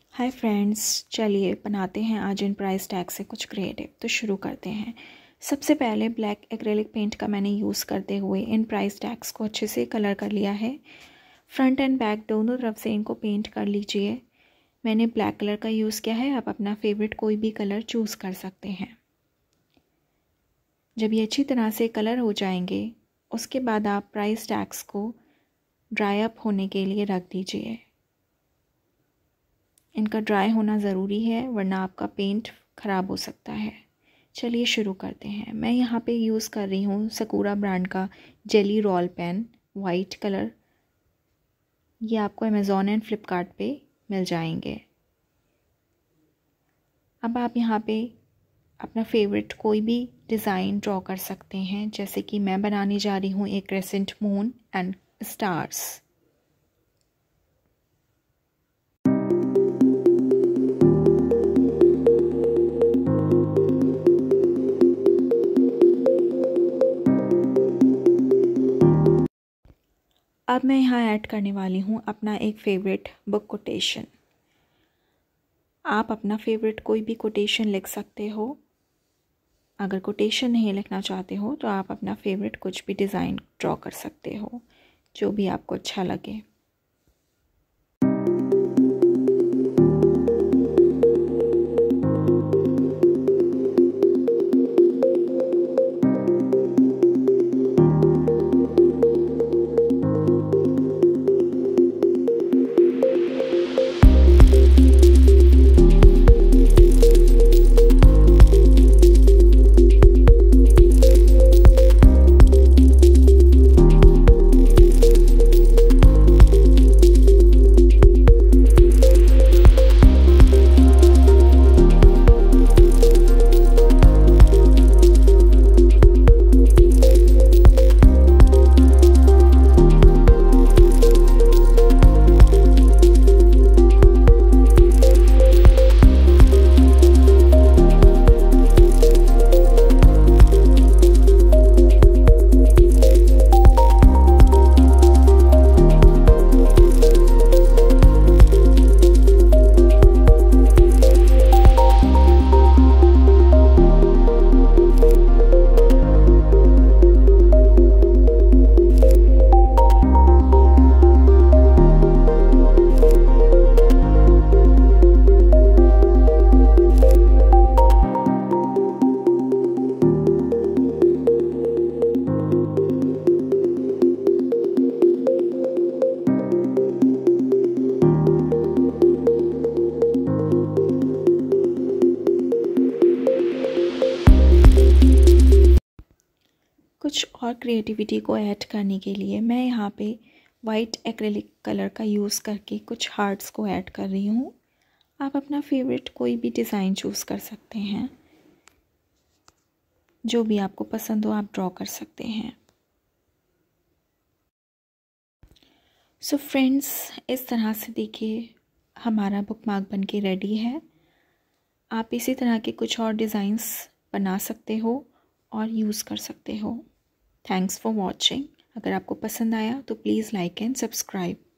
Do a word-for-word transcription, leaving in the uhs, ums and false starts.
Hi friends, चलिए बनाते हैं आज इन प्राइस टैग से कुछ क्रिएटिव। तो शुरू करते हैं। सबसे पहले ब्लैक एक्रेलिक पेंट का मैंने यूज़ करते हुए इन प्राइस टैग्स को अच्छे से कलर कर लिया है। फ्रंट एंड बैक दोनों तरफ से इनको पेंट कर लीजिए। मैंने ब्लैक कलर का यूज़ किया है, आप अपना फेवरेट कोई भी कलर चूज़ कर सकते हैं। जब ये अच्छी तरह से कलर हो जाएंगे उसके बाद आप प्राइस टैग्स को ड्राई अप होने के लिए रख दीजिए। इनका ड्राई होना ज़रूरी है वरना आपका पेंट ख़राब हो सकता है। चलिए शुरू करते हैं। मैं यहाँ पे यूज़ कर रही हूँ सकूरा ब्रांड का jelly roll pen white colour. ये आपको अमेज़ॉन एंड फ्लिपकार्ट पे मिल जाएंगे। अब आप यहाँ पे अपना फेवरेट कोई भी डिज़ाइन ड्रॉ कर सकते हैं, जैसे कि मैं बनाने जा रही हूँ एक क्रेसेंट मून एंड स्टार्स। अब मैं यहाँ ऐड करने वाली हूँ अपना एक फ़ेवरेट बुक कोटेशन। आप अपना फेवरेट कोई भी कोटेशन लिख सकते हो। अगर कोटेशन नहीं लिखना चाहते हो तो आप अपना फेवरेट कुछ भी डिज़ाइन ड्रॉ कर सकते हो, जो भी आपको अच्छा लगे। कुछ और क्रिएटिविटी को ऐड करने के लिए मैं यहाँ पे वाइट एक्रेलिक कलर का यूज़ करके कुछ हार्ट्स को ऐड कर रही हूँ। आप अपना फेवरेट कोई भी डिज़ाइन चूज़ कर सकते हैं, जो भी आपको पसंद हो आप ड्रॉ कर सकते हैं। सो so फ्रेंड्स, इस तरह से देखिए हमारा बुकमार्क बन के रेडी है। आप इसी तरह के कुछ और डिज़ाइंस बना सकते हो और यूज़ कर सकते हो। Thanks for watching. अगर आपको पसंद आया तो प्लीज़ लाइक एंड सब्सक्राइब।